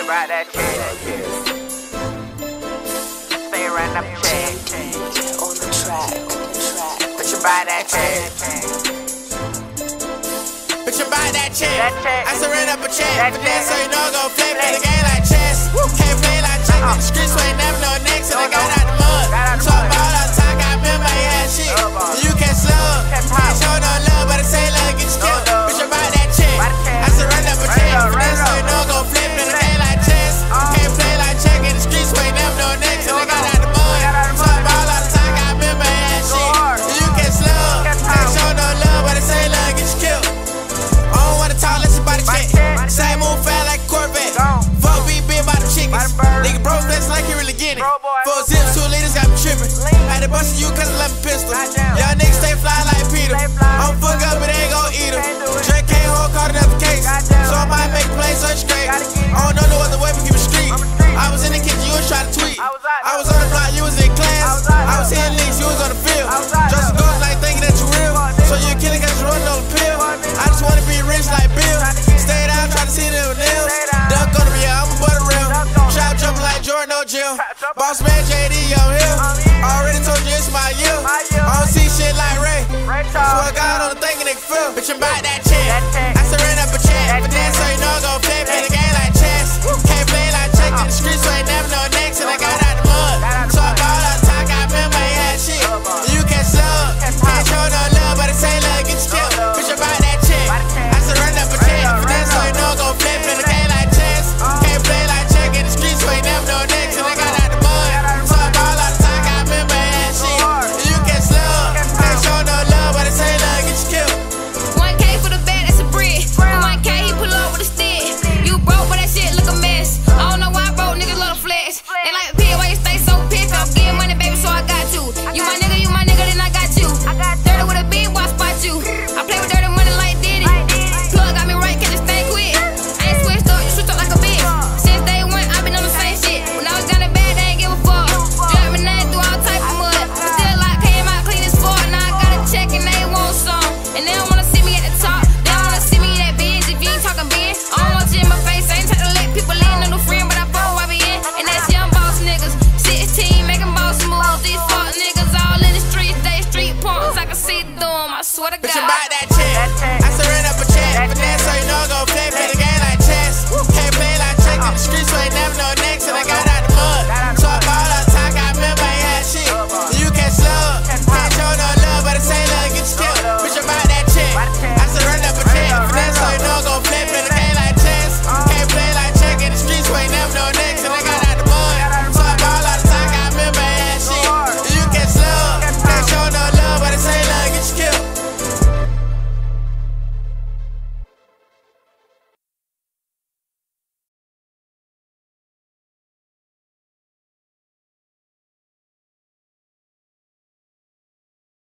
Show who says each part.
Speaker 1: about that check. Stay running up check.
Speaker 2: On the track.
Speaker 1: Bitch, you buy that check.
Speaker 3: Bitch, you buy that check. I surrender up a check.
Speaker 1: That
Speaker 3: But then
Speaker 1: check.
Speaker 3: so you know go flip in the game like chess. Can't play like check in the streets, so ain't never no next. And I got out the mud. So I'm all out of time, got remember he had shit. You can't slug. Can't show no love, but I say love, get you killed. Bitch, you buy that check. I surrender up a check. But then so you know go flip in the game like chess. Can't play like check in the streets, so ain't never no next. And I got out the mud. So I'm all out of time, got remember he had shit. You can't slug. Can't show no love, but I say love, get you killed. I don't wanna talk, let's about the check. Same move fast like a Corvette. Fuck beat big about the chickens. Nigga bro flex like he really get it. 4 zips, 2 liters, got me trippin'. Had to bust you cause I left a pistol. Y'all niggas stay fly like Peter. I'm fuck up, but they ain't gon' eat him. Drake can't hold caught another case. So I might make plays so straight. I don't know no other way but keep it street. I was in the kitchen, you was trying to tweet. I was on the block, you was in class. I was hitting leaks, you was on the field. Just goes like thinking that you real. So you a killer cause you running on the pill. I just wanna be rich like Bill. Stay down, try to see them nails. Duck on me, I'm a butter real. Trap jumping like Jordan O'Jill. Boss man JD, I'm here. Already told you it's my year. I don't see shit like Ray. Swear God on the thing and they feel. Bitch, I'm about that